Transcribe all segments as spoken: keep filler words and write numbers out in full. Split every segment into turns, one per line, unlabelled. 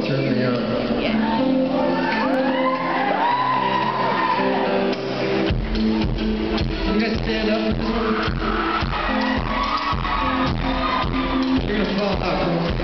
Turn Me On.
Yeah.
You guys stand up for this one? You're gonna fall out.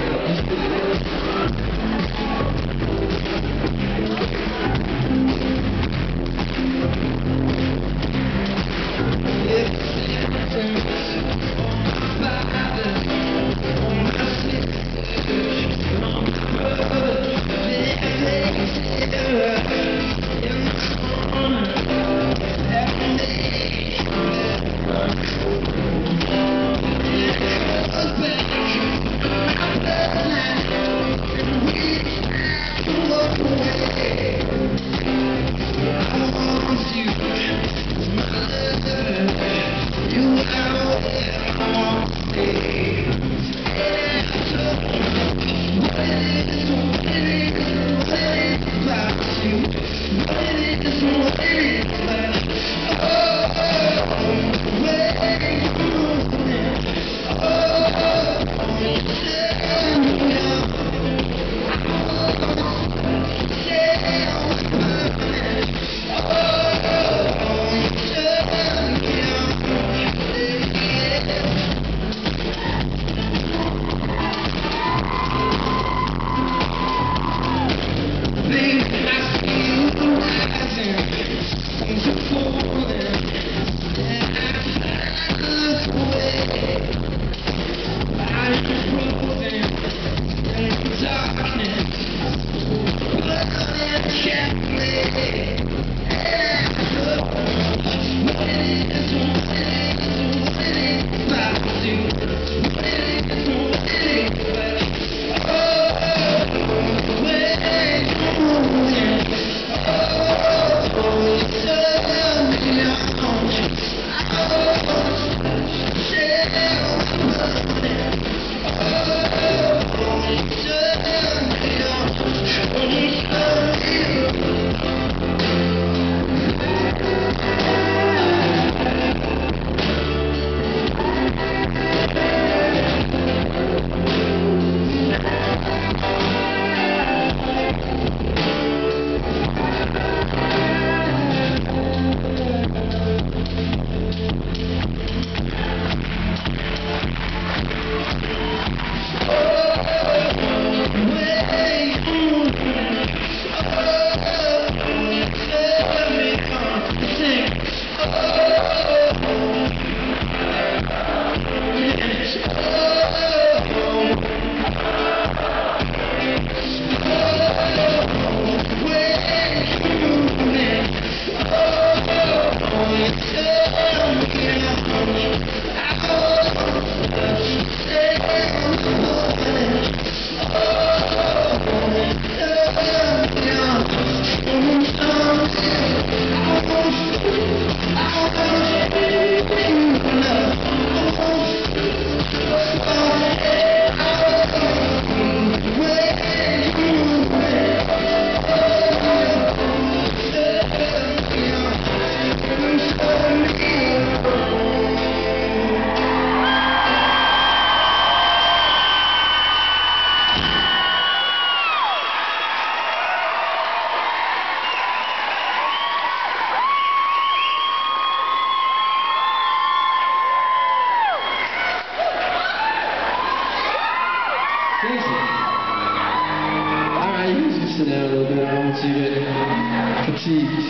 Alright, you can sit down a little bit. I don't want you to get fatigued.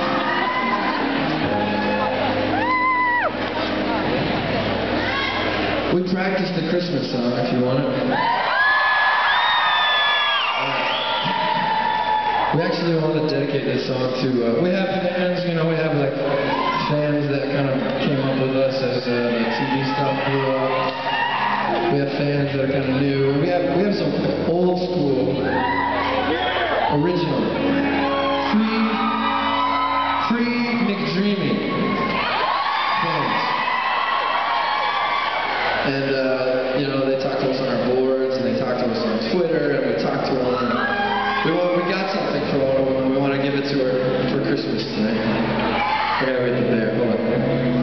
We practiced the Christmas song if you want it. We actually want to dedicate this song to, uh, we have fans, you know, we have like fans that kind of came up with us as uh, the T V stuff grew up. We have fans that are kind of new. We have we have some old school, original, free, free McDreamy fans. And uh, you know, they talk to us on our boards, and they talk to us on Twitter, and we talk to them. And we want we got something for one of them, and we want to give it to her for Christmas tonight. I gotta wait there. Hold on.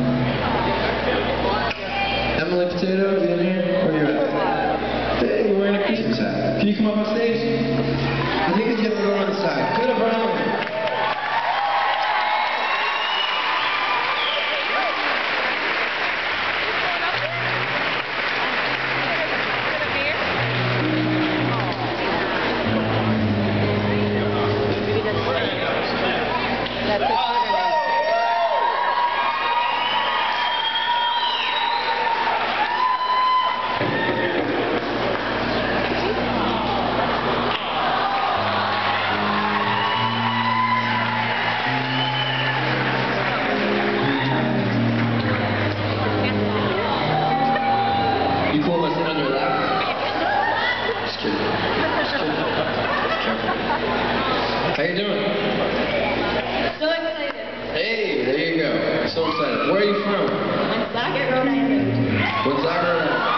Emily Potato, you in here? Where are you at? Hey, you're wearing a Christmas hat. Can you come up on stage? I think it's gonna go on the side. Good around. You cool if I sit on your lap? Just kidding. Just kidding. Careful. How you doing?
So excited.
Hey, there you go. So excited. Where are you from?
Woonsocket, Rhode Island.
Woonsocket, Rhode Island.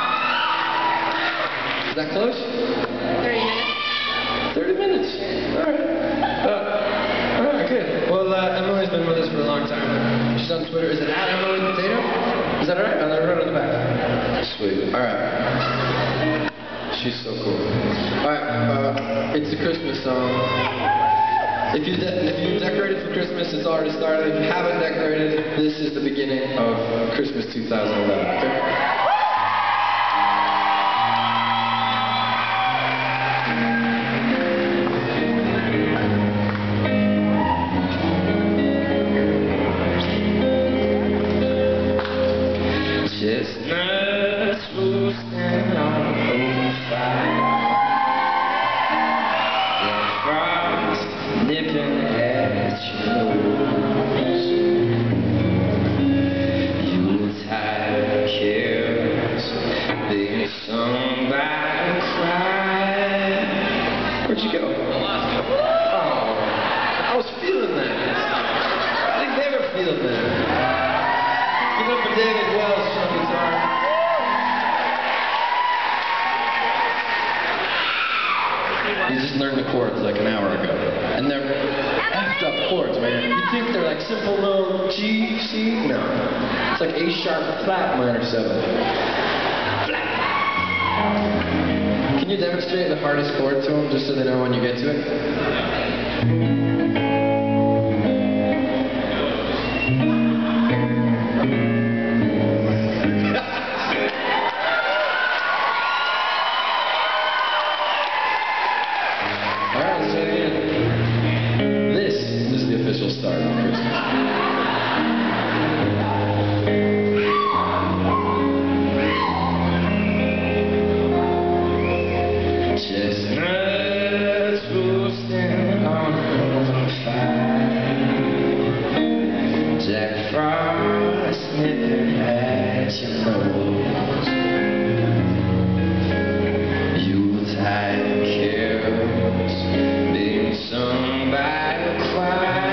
Is that close?
thirty minutes.
thirty minutes. Alright. Uh, Alright, good. Well, uh, Emily's been with us for a long time. She's on Twitter. Is it at Emily Potato? Is that right? On the right on the back. Sweet. Alright. She's so cool. Alright, uh, it's a Christmas song. If you, if you decorated for Christmas, it's already started. If you haven't decorated, this is the beginning of Christmas two thousand eleven, okay? Chestnuts roasting on open fire, the frost nipping at your nose. Yuletide carols being sung by a choir. Where'd you go? Oh, I was feeling that. I think they were feeling that. Give it up for David Wells on guitar. He just learned the chords like an hour ago. And they're effed up chords, man. You think they're like simple little G, C? No. It's like A sharp, flat, minor seven. Flat. Can you demonstrate the hardest chord to them just so they know when you get to it? Start of Christmas. Chestnuts roasting on a fire, Jack Frost nipping at your nose. Yuletide carols being sung by a choir,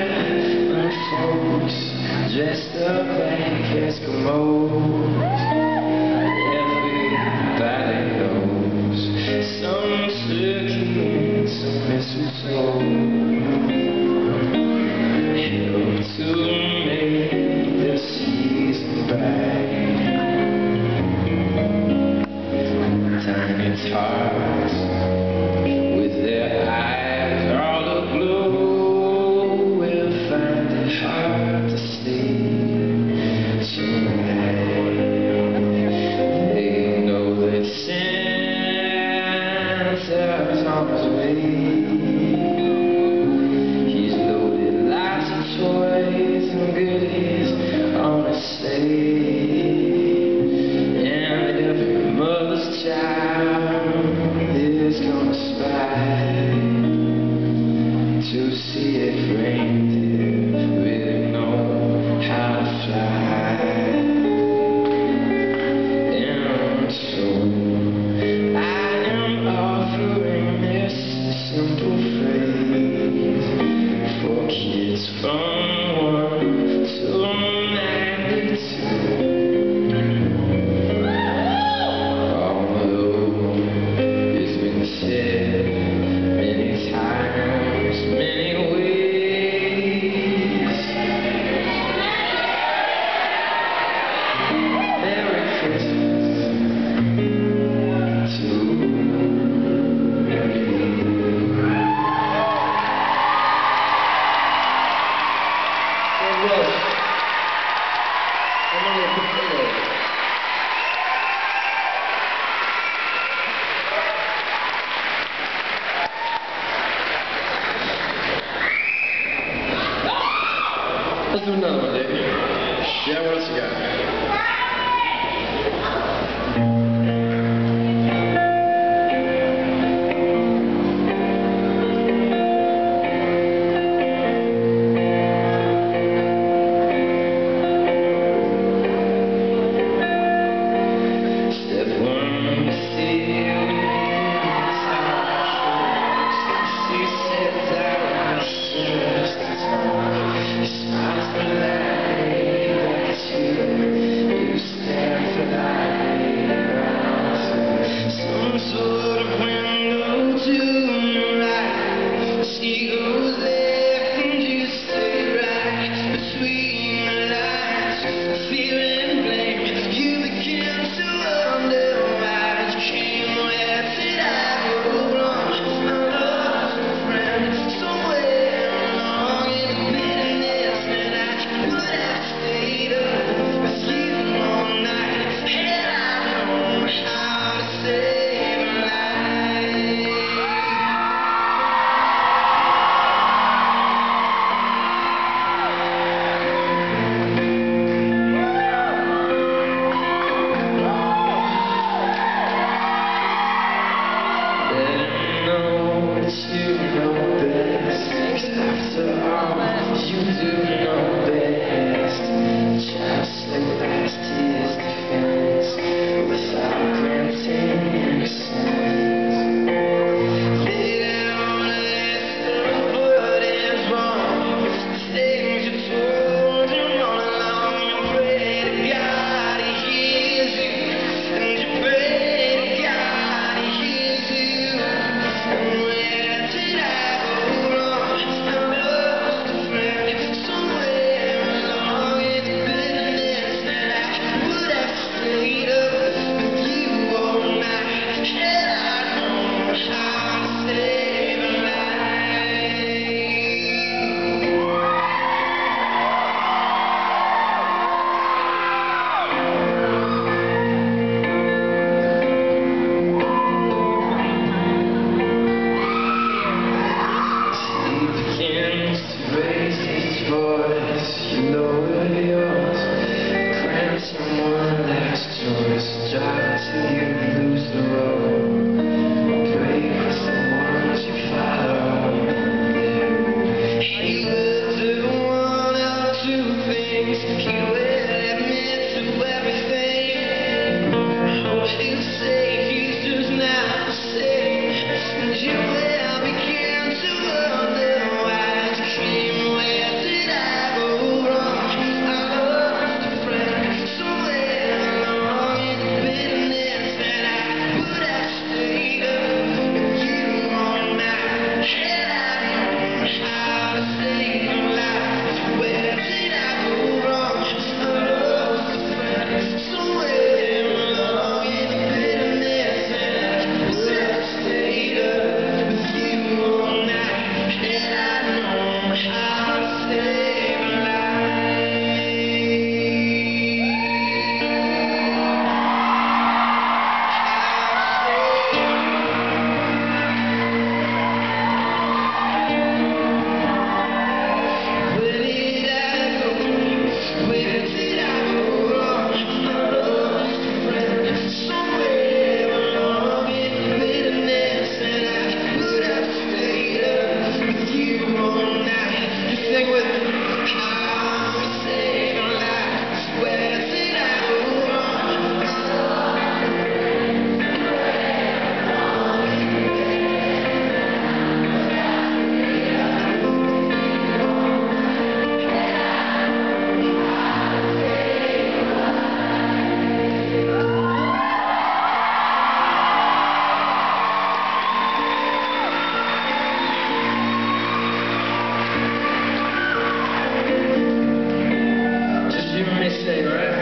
dressed up like Eskimos. Everybody knows some turkey and some mistletoe help to make the season bright. Tiny tots with their eyes all aglow will find it hard to sleep tonight. They know that Santa's on his way. He's loaded lots of toys and goodies on a sleigh, and every mother's child is gonna spy to see if reindeer really know how to fly. And so I am offering this simple friend.
you know best. 'Cause after all, you do know best. Just like last year's defense, without granting innocence. Lay down a lesson of what is wrong. Things you told you all along. You pray to God He hears you, and you pray to God He hears you. And where did I go wrong? I lost a friend somewhere along in the bitterness that I would have stayed up with you all night. Had I known how to save a life. He begins to raise his voice, you lower yours. Grant someone last choice, drive till you lose the road. Break with the ones you follow. He will do one of two things. He will admit to everything. Oh, he'll say he's just not the same. And you will begin to wonder why it came. Where did I go wrong? I lost a friend somewhere along in the bitterness that I would have stayed up with you all night. Had I known how to save a life. Where did I go wrong? I lost a friend somewhere along in the bitterness that I would have stayed up with you all night. Had I known how to save a Where did I go? Where did I go wrong? I lost a friend somewhere along in the bitterness that I would have stayed up with you all night. You sing with me. How to save a life. Where did I go wrong? Just you and me sing, right?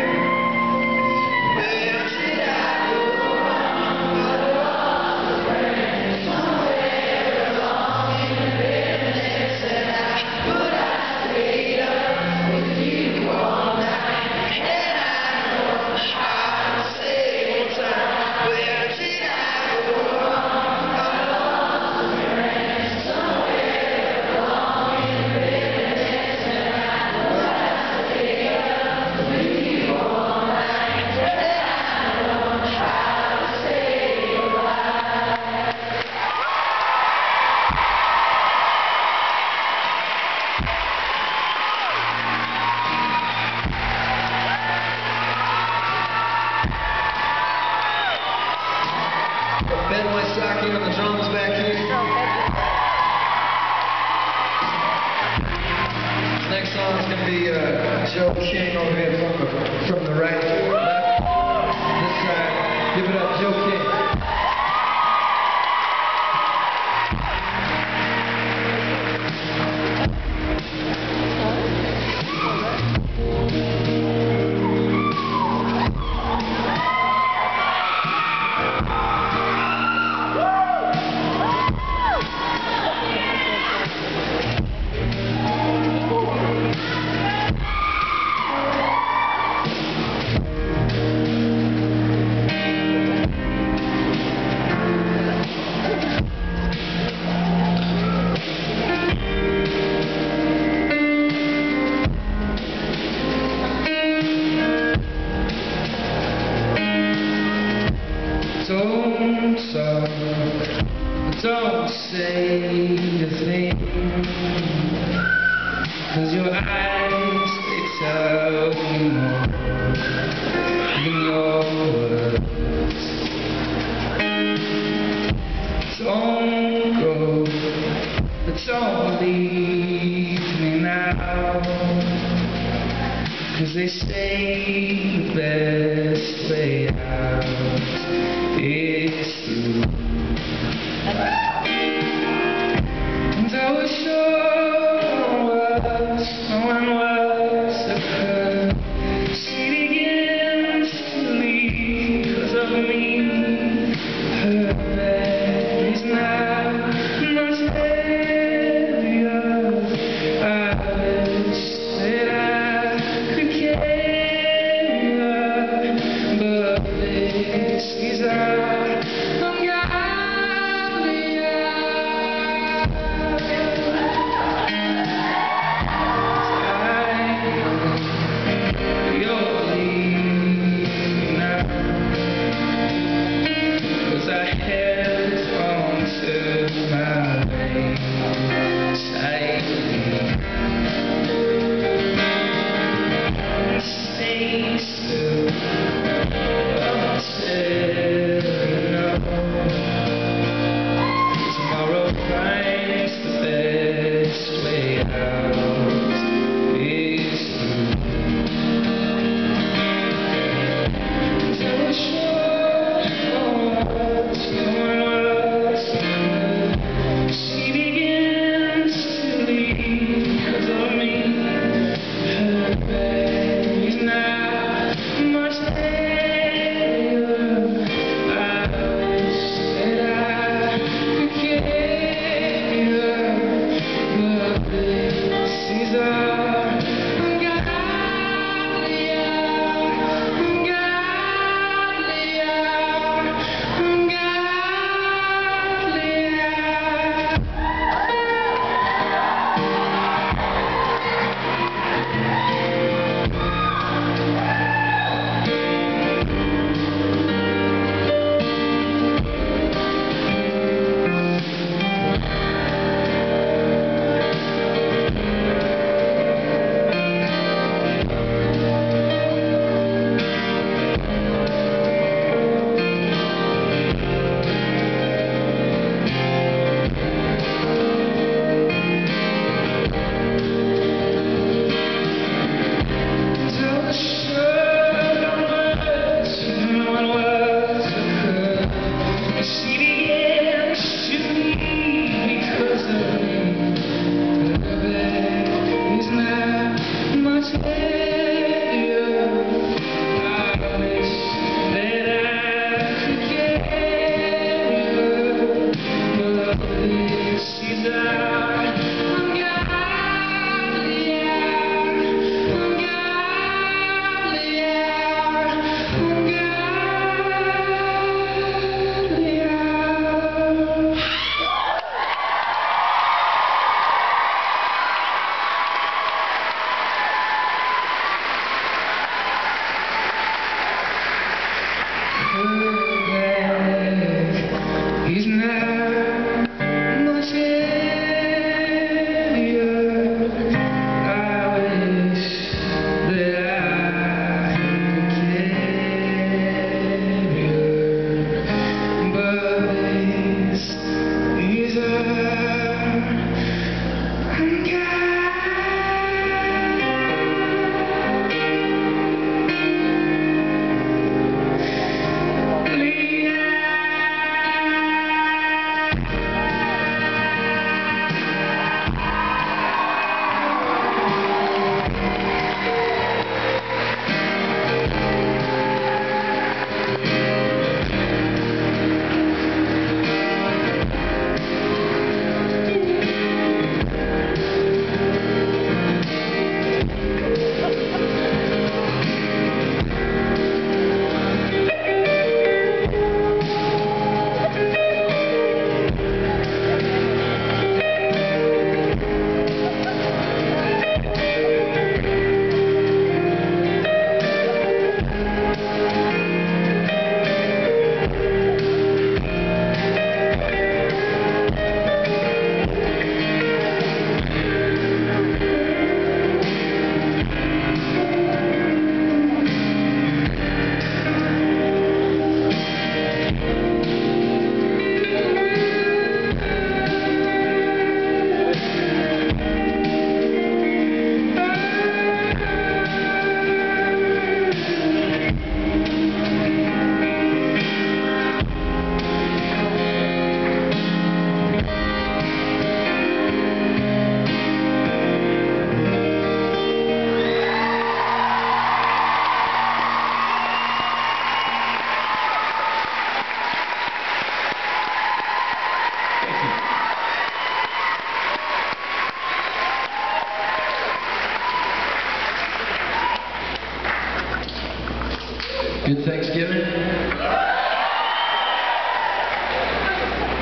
Where did I go wrong? I lost a friend somewhere along in the bitterness that I would have stayed up with you all night. Had I known how to save time. Where did I go wrong? I lost a friend somewhere along in the bitterness that I would have stayed up with you all night. Had I known how to save a life. Ben Wysocki on the drums back here. Next song is going to be uh, Joe King over here from the, from the right. Left. This side. Give it up, Joe King. Don't say a thing, 'cause your eyes, they tell me more than your words. Don't go, but don't leave me now, 'cause they say the best way out is through. And I was sure was, when was occurred, she begins to leave 'cause of me. Her bed is now much heavier. I wish that I could carry her, but this is all I'm got.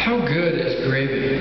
how good is gravy?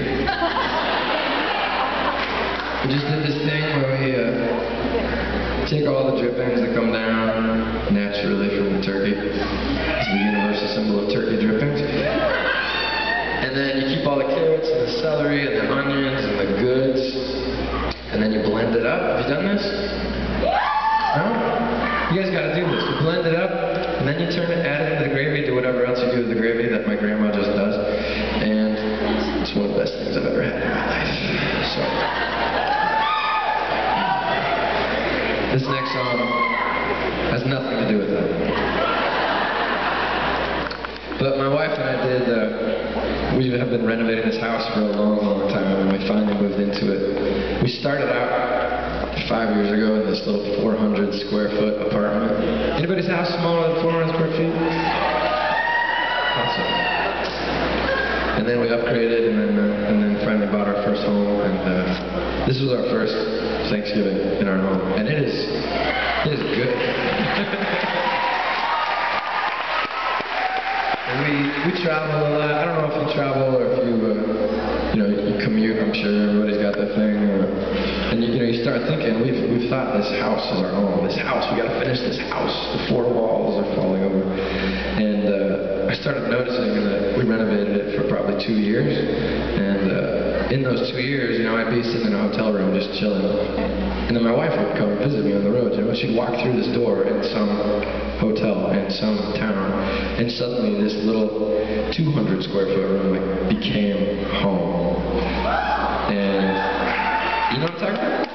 We just did this thing where we uh, take all the drippings that come down naturally from the turkey. It's the universal symbol of turkey drippings. And then you keep all the carrots and the celery and the onions and the goods, and then you blend it up. Have you done this? No? You guys gotta do this. You blend it up, and then you turn it, add it into the gravy, do whatever else you do with the gravy that my grandma just does. And it's one of the best things I've ever had in my life. So, this next song has nothing to do with that. But my wife and I did, uh, we have been renovating this house for a long, long time, and we finally moved into it. We started out five years ago in this little four hundred square foot apartment. Anybody's house smaller than four hundred square feet? Awesome. And then we upgraded, and then uh, and then finally bought our first home, and uh, this was our first Thanksgiving in our home, and it is it is good. And we we travel a lot. I don't know if you travel or if you uh, you know you commute. I'm sure everybody's got their thing. Uh, and you, you know you start thinking we've we've thought this house is our home. This house, we got to finish this house. The four walls are falling over, and uh, I started noticing that we renovated it for probably two years. And uh, in those two years, you know, I'd be sitting in a hotel room just chilling, and then my wife would come and visit me on the road. You know, she'd walk through this door in some hotel in some town, and suddenly this little two hundred square foot room like, became home. And you know what I'm talking about?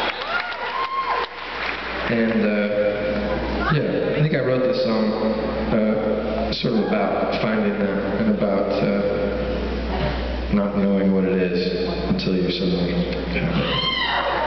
And uh, yeah, I think I wrote this song uh, sort of about finding them and about uh, not knowing what it is until you suddenly have it.